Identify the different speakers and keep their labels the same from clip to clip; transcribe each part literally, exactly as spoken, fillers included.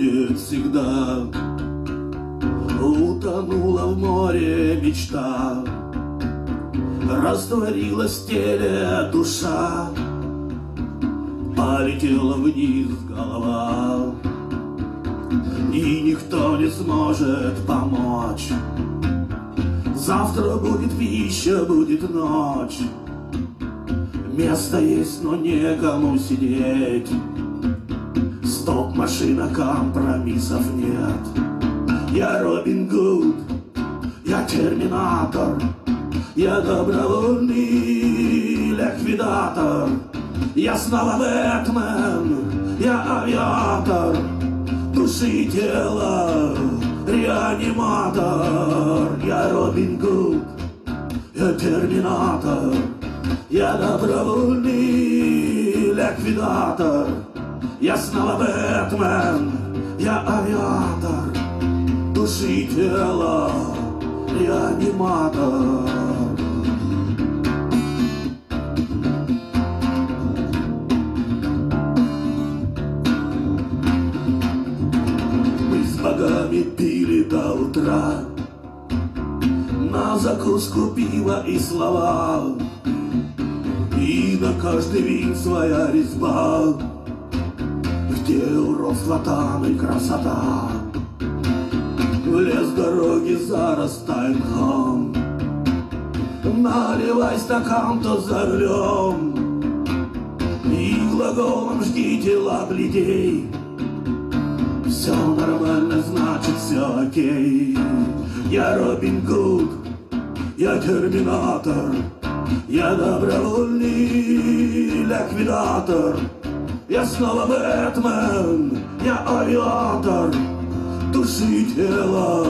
Speaker 1: будет всегда. Утонула в море мечта, растворилась в теле душа, полетела вниз голова, и никто не сможет помочь. Завтра будет пища, будет ночь, место есть, но некому сидеть. Стоп, машина, компромиссов нет. Я Робин Гуд, я терминатор, я добровольный ликвидатор. Я снова Бэтмен, я авиатор, души и тела реаниматор. Я Робин Гуд, я терминатор, я добровольный ликвидатор. Я снова Бэтмен, я авиатор, души и тела реаниматор. Мы с богами пили до утра, на закуску пива и слова, и на каждый вид своя резьба. Где уродство, там и красота. В лес дороги зарастает мхом. Наливай стакан, то за рулем, и глаголом жги тела людей. Все нормально, значит все окей. Я Робин Гуд, я терминатор, я добровольный ликвидатор. Я снова Бэтмен, я авиатор, души и тела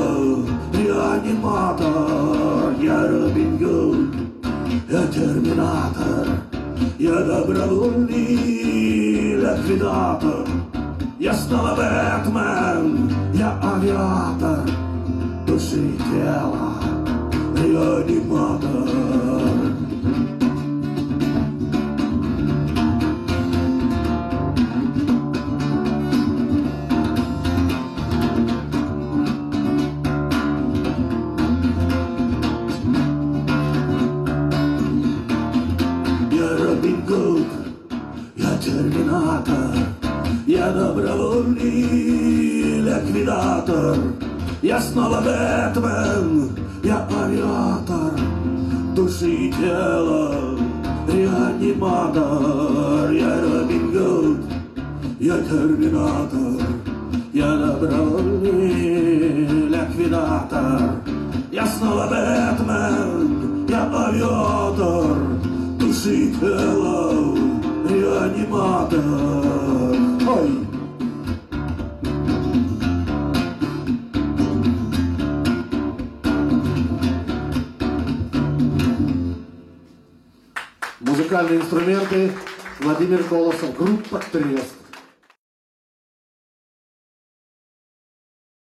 Speaker 1: реаниматор. Я Робин Гуд, я терминатор, я добровольный ликвидатор. Я снова Бэтмен, я авиатор, души и тела реаниматор. Я терминатор, я добровольный ликвидатор. Я снова Бэтмен, я авиатор, души и тела реаниматор. Я Робин Гуд, я терминатор, я добровольный ликвидатор. Я снова Бэтмен, я авиатор, души и тела реаниматор. Ой!
Speaker 2: Музыкальные инструменты Владимир Колосов, группа «Треск».